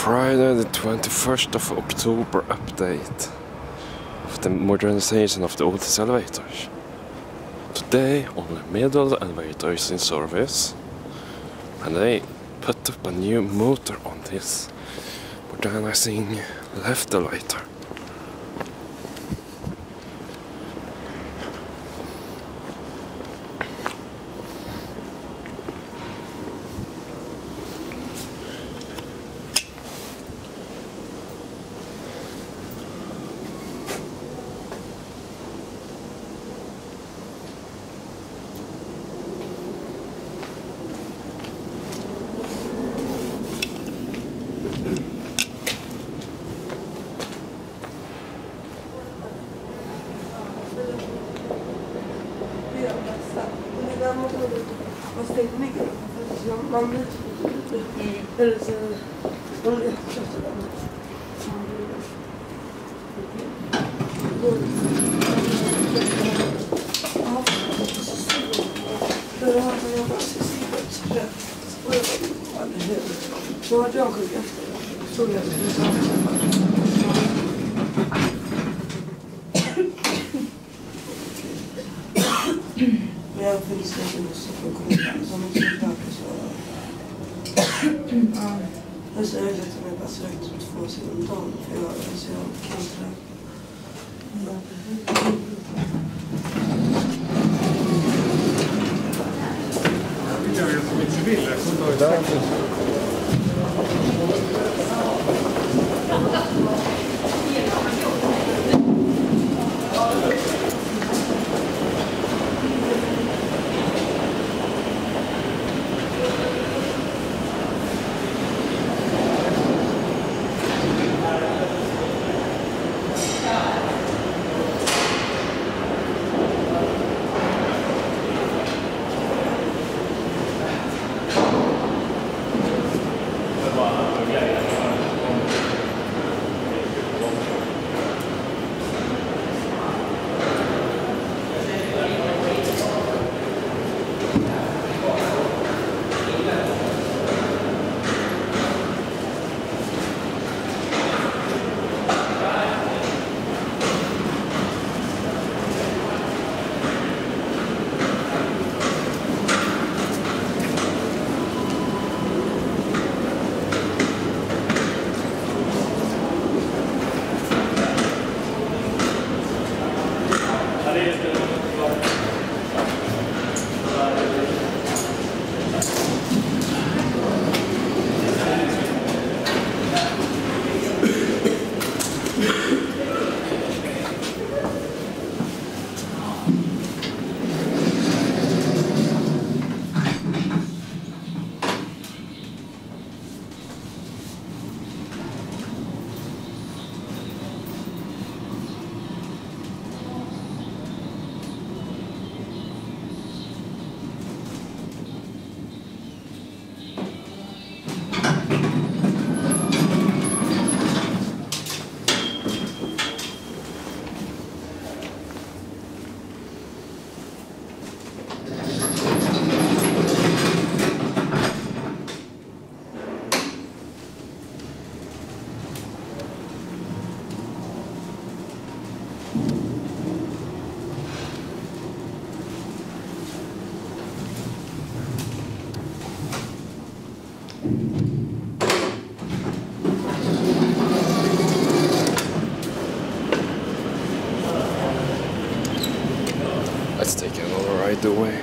Friday the 21st of October update of the modernization of the Flohr-Otis elevators. Today only middle elevator is in service and they put up a new motor on this modernizing left elevator. Jag säger att jag bara sökt som 2 sidor om dagen för att göra det, så jag kan inte det. Jag gör som inte vill, jag kommer inte ihåg. Let's take another ride away.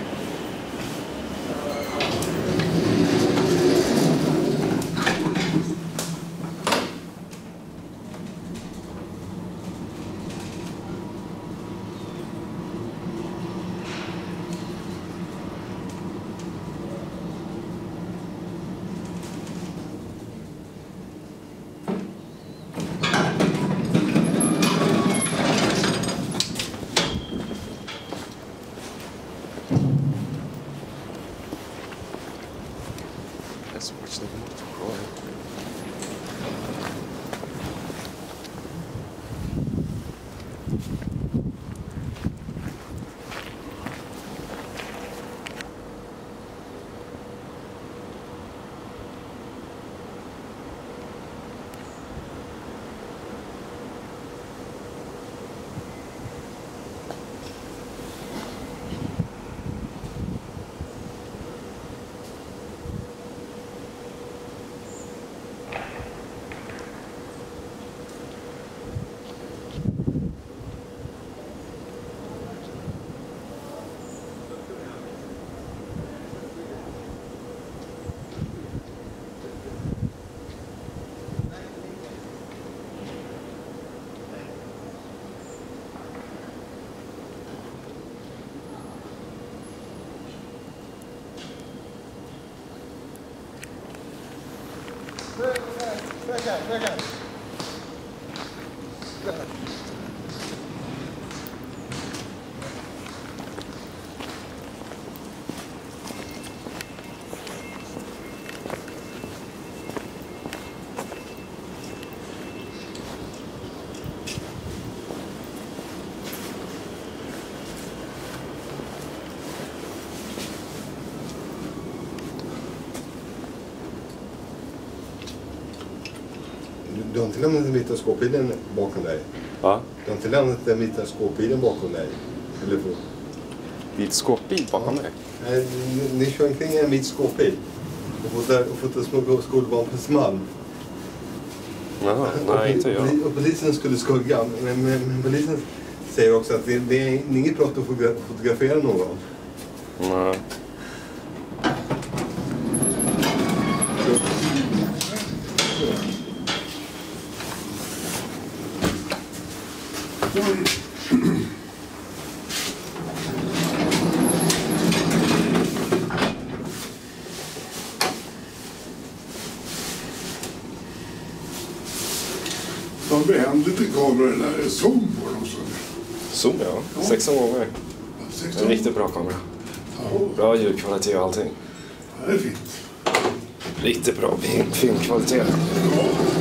Du har inte lämnat den vita skåpbilen bakom dig? Va? Du har inte lämnat den vita skåpbilen bakom dig? Eller på? Vit skåpbil bakom dig? Nej, ni kör omkring en vit skåpbil. Och fått små skolbarn på Small. Jaha, nej inte jag. Och polisen skulle skugga. Men polisen säger också att det är inget brott att fotografera någon. Nej. De behände till kameran där, zoom på dem så. Zoom ja, 16 gånger. 16. En riktigt bra kamera. Ja, Bra ljudkvalitet och allting. det är fint. Riktigt bra filmkvalitet. Ja.